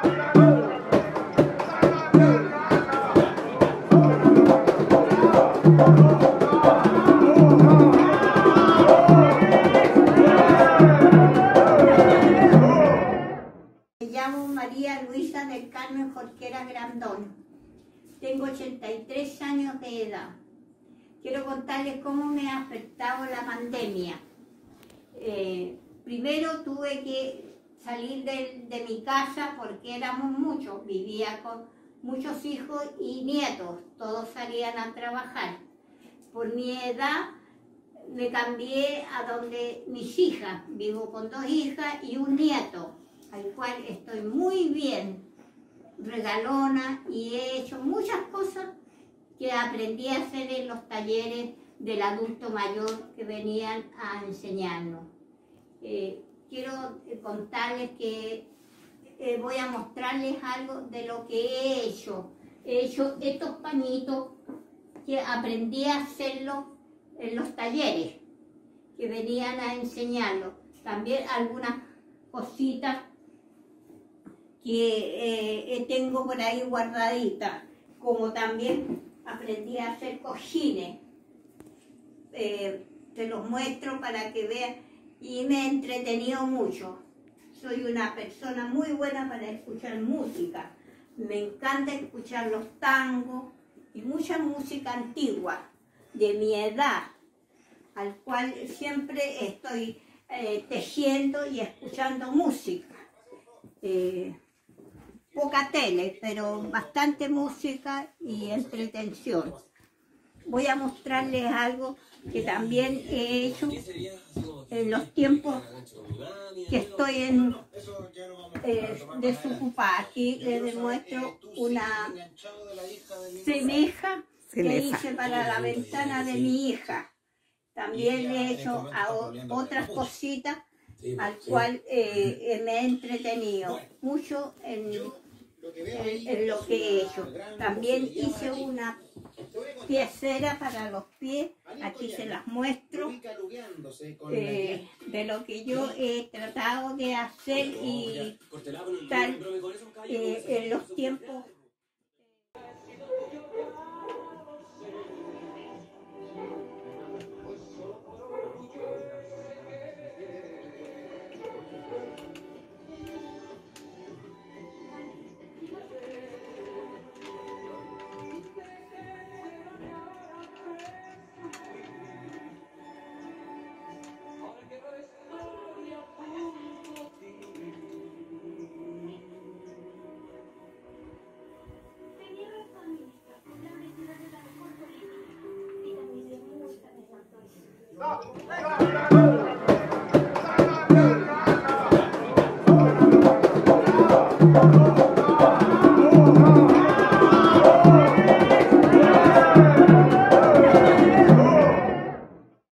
Me llamo María Luisa del Carmen Jorquera Grandón. Tengo 83 años de edad. Quiero contarles cómo me ha afectado la pandemia. Primero tuve que salir de mi casa porque éramos muchos. Vivía con muchos hijos y nietos. Todos salían a trabajar. Por mi edad me cambié a donde mis hijas. Vivo con 2 hijas y un nieto, al cual estoy muy bien, regalona, y he hecho muchas cosas que aprendí a hacer en los talleres del adulto mayor que venían a enseñarnos. Quiero contarles que voy a mostrarles algo de lo que he hecho. He hecho estos pañitos que aprendí a hacerlo en los talleres que venían a enseñarlo. También algunas cositas que tengo por ahí guardaditas, como también aprendí a hacer cojines. Te los muestro para que vean, y me he entretenido mucho. Soy una persona muy buena para escuchar música. Me encanta escuchar los tangos y mucha música antigua de mi edad, al cual siempre estoy tejiendo y escuchando música. Poca tele, pero bastante música y entretención. Voy a mostrarles algo que también he hecho en los tiempos que estoy desocupada. Aquí les demuestro una ceneja que hice para la ventana de mi hija. También le he hecho otras cositas al cual me he entretenido mucho en lo que he hecho. También hice una piecera para los pies, aquí se las muestro, de lo que yo he tratado de hacer y tal en los tiempos. No.